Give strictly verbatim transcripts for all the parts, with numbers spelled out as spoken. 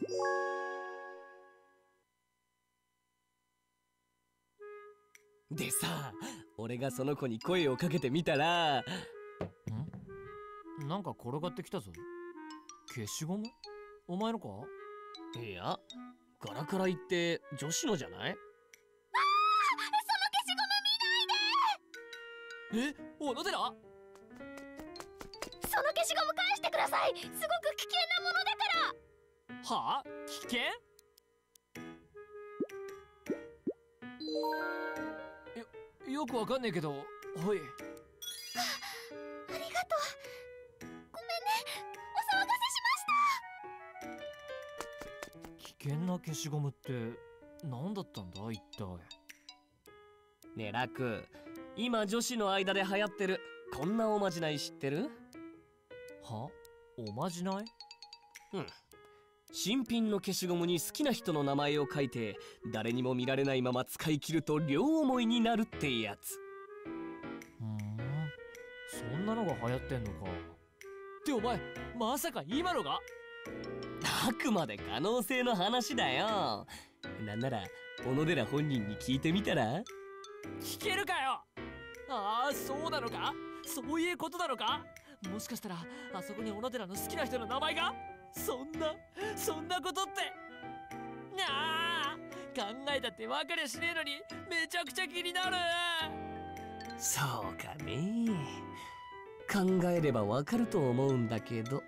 でさ、俺がその子に声をかけてみたら、 ん？なんか転がってきたぞ。消しゴム？お前のか？ いや、ガラクラ言って女子のじゃない？ああ、 その消しゴム見ないで！え、小野寺？ その消しゴム返してください。すごく危険なものだから。 はあ？危険？よ、よくわかんねえけど、はい。 ありがとう。ごめんね、お騒がせしました。 危険な消しゴムって何だったんだ一体。 ねえラク、今女子の間で流行ってるこんなおまじない知ってる？ は？おまじない？ うん。新品の消しゴムに好きな人の名前を書いて誰にも見られないまま使い切ると両思いになるってやつ。 ふーん、そんなのが流行ってんのか。ってお前、まさか今のが？ あくまで可能性の話だよ。なんなら小野寺本人に聞いてみたら？ 聞けるかよ。ああ、そうなのか？そういうことなのか？もしかしたらあそこに小野寺の好きな人の名前が？そんなそんなことって。ああ、考えたって分かりゃしねえのにめちゃくちゃ気になる。 そうかね。考えればわかると思うんだけど。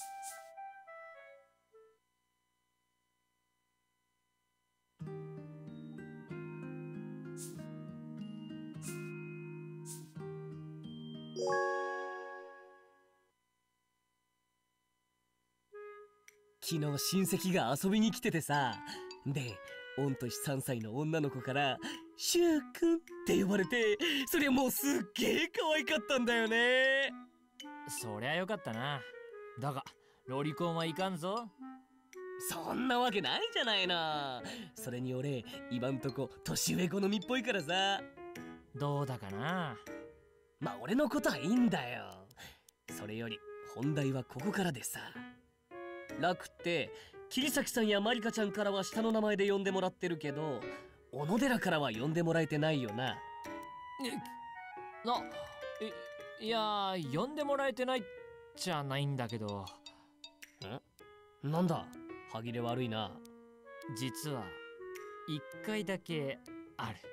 昨日親戚が遊びに来ててさ、で御年さんさいの女の子から「シュウくん」って呼ばれて、そりゃもうすっげえ可愛かったんだよね。 そりゃよかったな。だがロリコンはいかんぞ。 そんなわけないじゃないの。それに俺今んとこ年上好みっぽいからさ。 どうだかな。 まあ俺のことはいいんだよ。それより本題はここからでさ、ラクって桐崎さんやマリカちゃんからは下の名前で呼んでもらってるけど、小野寺からは呼んでもらえてないよな。 え、な、い、いや呼んでもらえてないじゃないんだけど。 ん？なんだ、歯切れ悪いな。 実は一回だけある。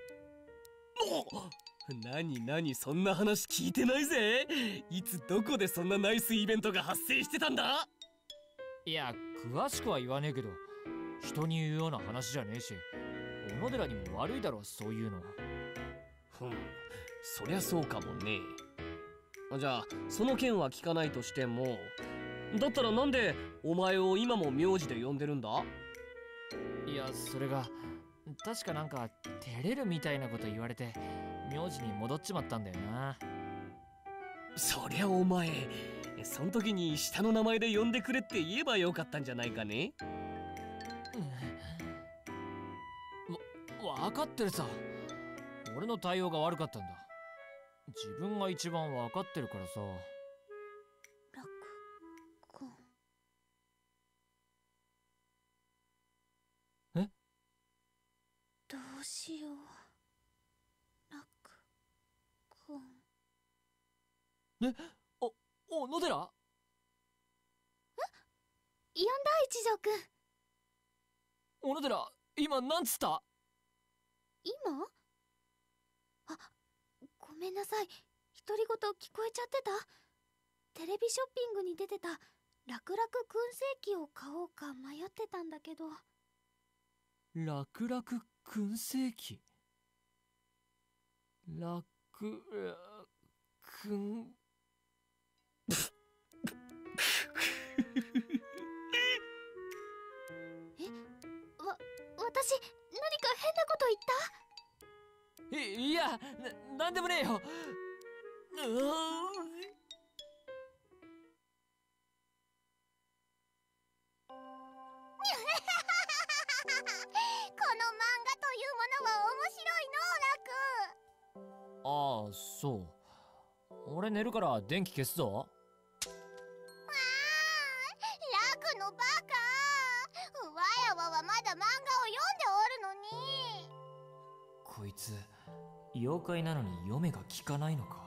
お！なになに、そんな話聞いてないぜ。いつどこでそんなナイスイベントが発生してたんだ？ いや、詳しくは言わねえけど、人に言うような話じゃねえし、小野寺にも悪いだろそういうの。 ふん、そりゃそうかもね。じゃあその件は聞かないとしても、だったらなんでお前を今も名字で呼んでるんだ？ いや、それが確かなんか照れるみたいなこと言われて名字に戻っちまったんだよな。 そりゃお前、その時に下の名前で呼んでくれって言えばよかったんじゃないかね。 わ、分かってるさ。俺の対応が悪かったんだ。自分が一番分かってるからさ。 ラク君。 え？ どうしよう。ラク君。 え？お、小野寺？ え？呼んだ一条くん。 小野寺、今なんつった？ 今？あ、ごめんなさい。独り言聞こえちゃってた。テレビショッピングに出てた楽々燻製機を買おうか迷ってたんだけど。 楽々燻製機？楽々くんえ、わ、私何か変なこと言った？ い、いや、な、なんでもねえよ。うーん。この漫画というものは面白いの、ラク。 ああ、そう。俺寝るから電気消すぞ。 わあ、ラクのバカ。悪こいつ妖怪なのに読めが効かないのか。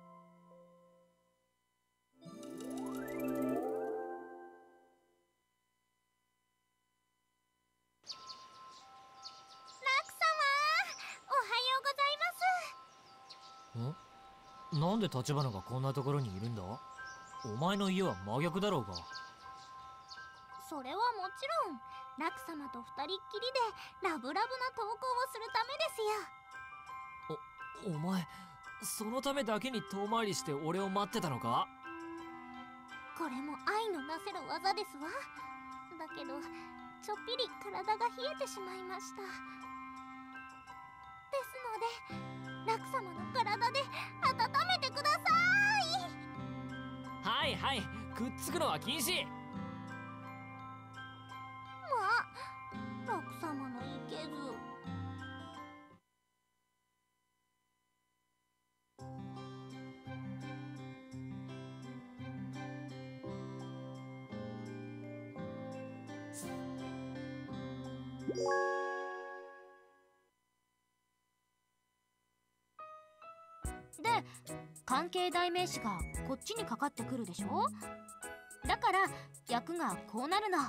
ん？なんで立花がこんなところにいるんだ？お前の家は真逆だろうが。 それはもちろんラク様と二人っきりでラブラブな投稿をするためですよ。 お、お前そのためだけに遠回りして俺を待ってたのか？ これも愛のなせる技ですわ。だけどちょっぴり体が冷えてしまいました。ですのでラク様の体で温めてください。 はいはい、くっつくのは禁止。 まあラク様のいけず。で、関係代名詞がこっちにかかってくるでしょ。だから役がこうなるの。あ、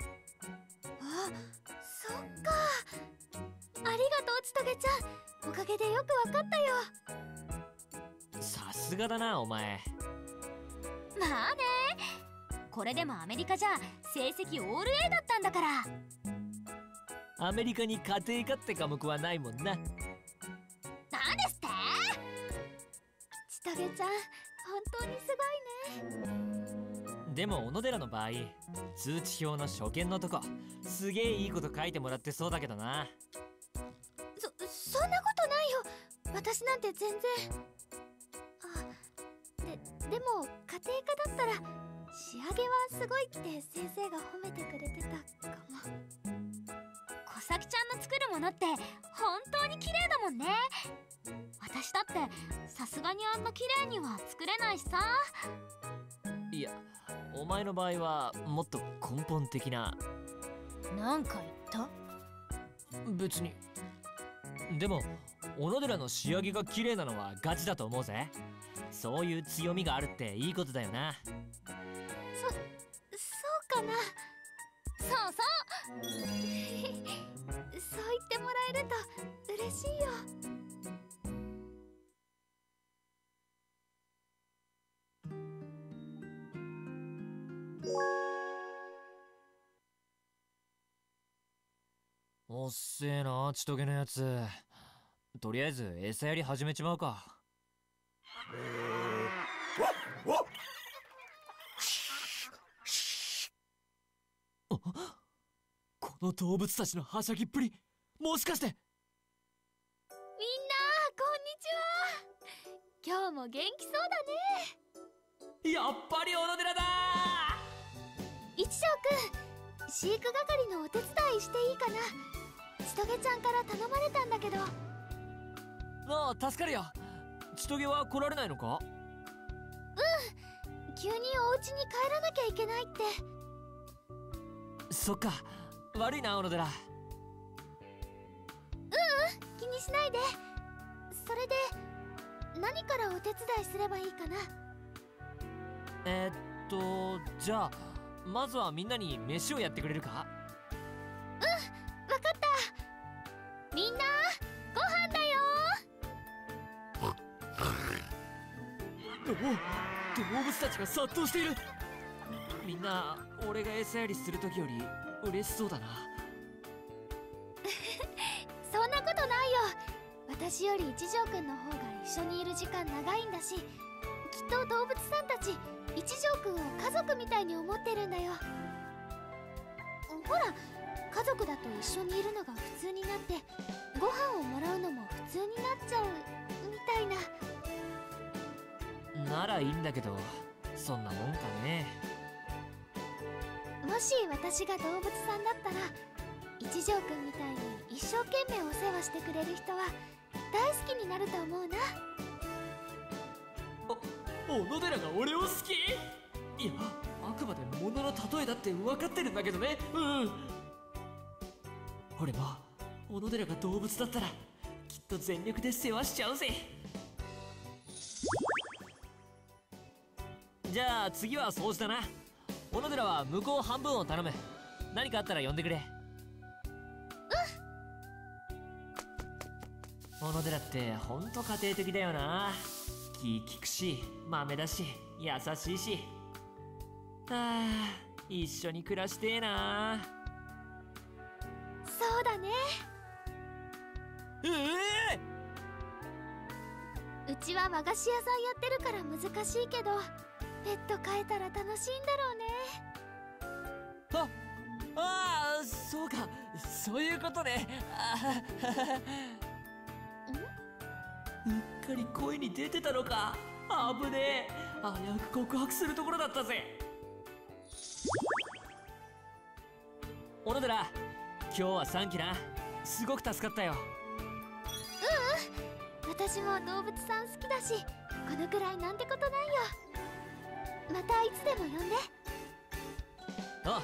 そっか。ありがとうちとげちゃん、おかげでよくわかったよ。 さすがだなお前。 まあね、これでもアメリカじゃ成績オール A だったんだから。 アメリカに家庭科って科目はないもんな。 なんですって？ちとげちゃん、本当にすごいね。 でも小野寺の場合、通知表の初見のとこすげえいいこと書いてもらってそうだけどな。 そ、そんなことないよ。私なんて全然。あ、で、でも家庭科だったら仕上げはすごいって先生が褒めてくれてたかも。小咲ちゃんの作るものって本当に綺麗だもんね。私だってさすがにあんな綺麗には作れないしさ。 いや、お前の場合はもっと根本的な。 なんか言った？ 別に。でも小野寺の仕上げが綺麗なのはガチだと思うぜ。そういう強みがあるっていいことだよな。 そ、そうかな。そうそうそう言ってもらえると嬉しいよ。 おっせえなちとげのやつ。とりあえず餌やり始めちまうか。この動物たちのはしゃぎっぷり、もしかして。みんなこんにちは。今日も元気そうだね。やっぱり小野寺だー。一条くん、飼育係のお手伝いしていいかな。ちとげちゃんから頼まれたんだけど。 ああ、助かるよ。ちとげは来られないのか？ うん、急にお家に帰らなきゃいけないって。 そっか、悪いな小野寺。ううん、気にしないで。それで何からお手伝いすればいいかな。 えー、っとじゃあまずはみんなに飯をやってくれるか？ うん、わかった。みんなご飯だよ。 おお、動物たちが殺到している。みんな俺が餌やりする時より嬉しそうだな。 そんなことないよ。私より一条くんの方が一緒にいる時間長いんだし、きっと動物さんたち一条くんを家族みたいに思ってるんだよ。ほら、家族だと一緒にいるのが普通になって、ご飯をもらうのも普通になっちゃうみたいな。 ならいいんだけど、そんなもんかね。 もし私が動物さんだったら、一条くんみたいに一生懸命お世話してくれる人は大好きになると思うな。 お、小野寺が俺を好き？いや、あくまで物の例えだって分かってるんだけどね。うん。俺も小野寺が動物だったらきっと全力で世話しちゃうぜ。じゃあ次は掃除だな。小野寺は向こう半分を頼む。何かあったら呼んでくれ。小野寺ってほんと家庭的だよな。気利くし、豆だし、優しいし。はあ、一緒に暮らしてえな。 そうだね。 ええうちは和菓子屋さんやってるから難しいけど、ペット飼えたら楽しいんだろうね。 あ、ああ、そうか、そういうことね。あうっかり声に出てたのか。あぶねえ、危うく告白するところだったぜ。小野寺、今日はサンキューな。すごく助かったよ。 ううん、私も動物さん好きだし、このくらいなんてことないよ。またいつでも呼んで。 あ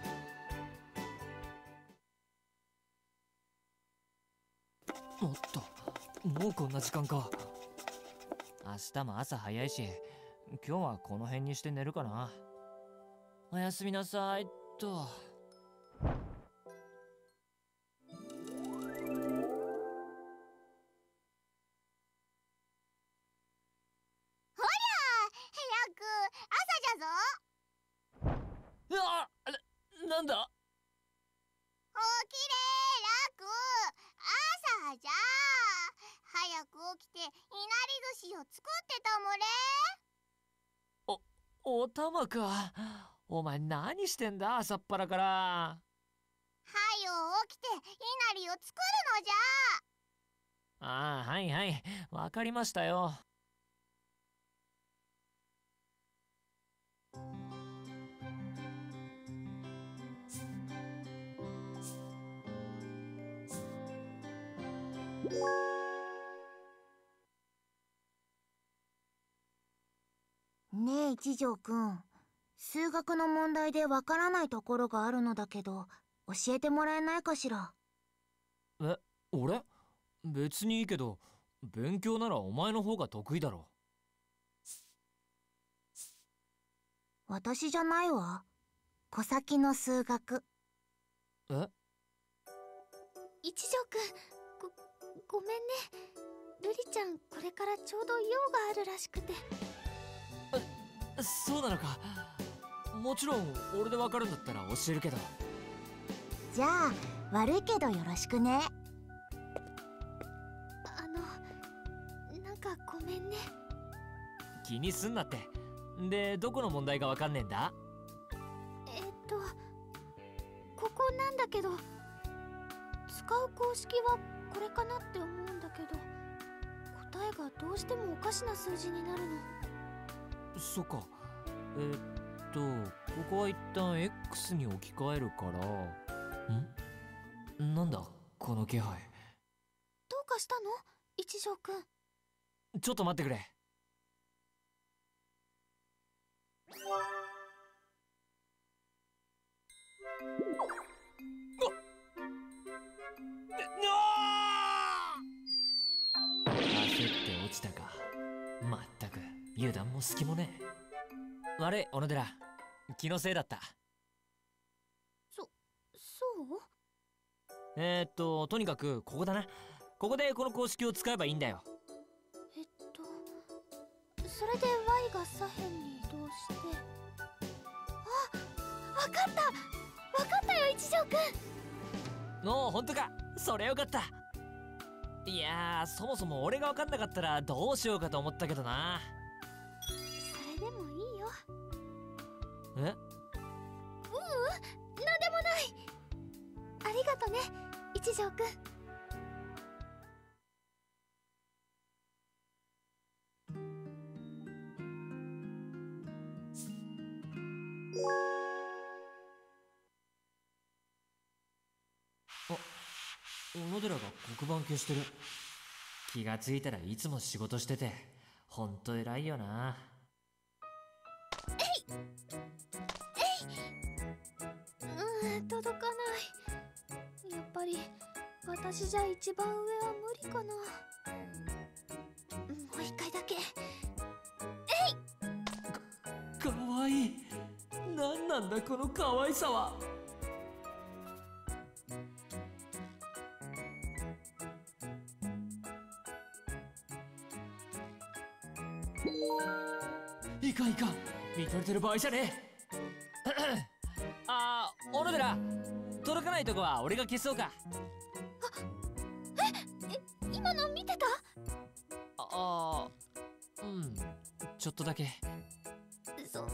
あ、おっと、もうこんな時間か。明日も朝早いし、今日はこの辺にして寝るかな。おやすみなさいっと。うわっ、な、なんだ。 起きれー、ラク。朝じゃ。早く起きていなり寿司を作ってたもれ。 お、おたまか。お前何してんだ、朝っぱらから。 はよ起きていなりを作るのじゃ。 ああ、はいはい、わかりましたよ。 ねえ一条くん、数学の問題でわからないところがあるのだけど教えてもらえないかしら。 え、俺？別にいいけど、勉強ならお前の方が得意だろ。 私じゃないわ。小先の数学。 え？ 一条くん、ご、ごめんね。瑠璃ちゃん、これからちょうど用があるらしくて。 そうなのか。もちろん俺でわかるんだったら教えるけど。 じゃあ悪いけどよろしくね。 あの、なんかごめんね。 気にすんなって。で、どこの問題がわかんねえんだ？ えっとここなんだけど、使う公式はこれかなって思うんだけど、答えがどうしてもおかしな数字になるの。 そっか。えー、っとここは一旦 X に置き換えるから。ん？なんだこの気配。 どうかしたの一条くん。 ちょっと待ってくれ。焦って落ちたか。まったく油断も隙もねえ。悪い小野寺、気のせいだった。 そ、そうえー、っととにかくここだな。ここでこの公式を使えばいいんだよ。 えっとそれで Y が左辺に移動して、あ、わかったわかったよ一条くん。 おお、ほんとか。それよかった。いやー、そもそも俺が分かんなかったらどうしようかと思ったけどな。 それでもいいよ。 え？ ううん、なんでもない。ありがとね一条くん。 あ、小野寺が黒板消してる。気がついたらいつも仕事してて、ほんと偉いよな。 えいえい、うん、届かない。やっぱりバ私じゃ一番上は無理かな。もう一回だけ。 かわいい。なんなんだこのかわいさは。いかんいかん、見とれてる場合じゃねえ。あー、小野寺、届かないとこは俺が消そうか。 え、今の見てた？ ああー、うん、ちょっとだけ。 そ、そっか。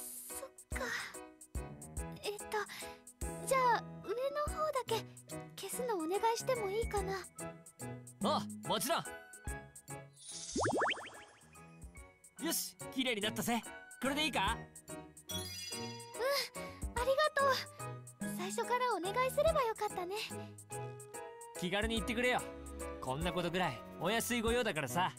えっと、じゃあ上の方だけ消すのお願いしてもいいかな？ あ、もちろん。よし、綺麗になったぜ。これでいいか？ ありがとう。最初からお願いすればよかったね。 気軽に言ってくれよ。こんなことぐらいお安い御用だからさ。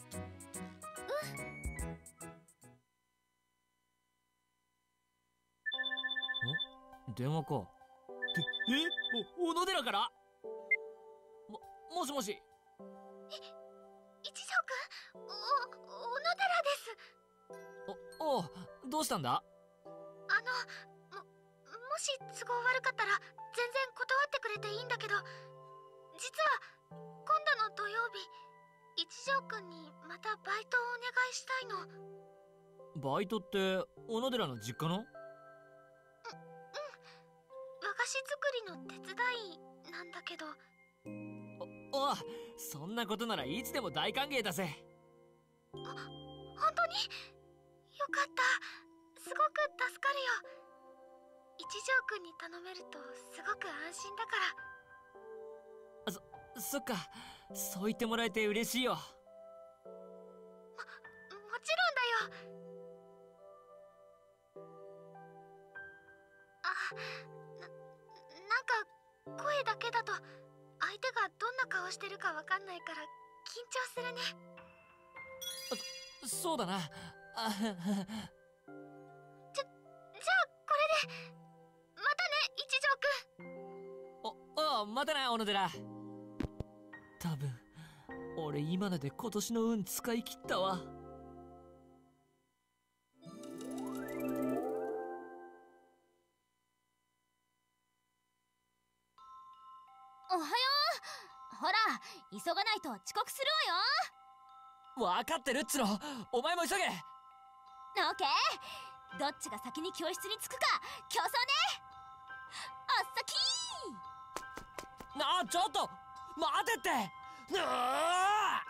ん？電話か。ってえお小野寺から？ももしもし。 一条くん、お、小野寺です。 おおう、どうしたんだ？ あの、も、もし都合悪かったら全然断ってくれていいんだけど、実は今度の土曜日、一条くんにまたバイトをお願いしたいの。 バイトって小野寺の実家の？ う、うん。和菓子作りの手伝いなんだけど。 おお、そんなことならいつでも大歓迎だぜ。 あ、本当に？よかった。すごく助かるよ。一条くんに頼めるとすごく安心だから。 そ、そっか。そう言ってもらえて嬉しいよ。も、もちろんだよ。あ、な、なんか声だけだと相手がどんな顔してるかわかんないから緊張するね。 そ、そうだな。あじゃ、じゃあこれで。またね、一条くん。 お、おう、またな、小野寺。多分俺今ので今年の運使い切ったわ。 おはよう。ほら、急がないと遅刻するわよ。 分かってるっつの。お前も急げ。 オッケー。どっちが先に教室に着くか競争ね。おっさきー。 なあ、ちょっと待てって。なあ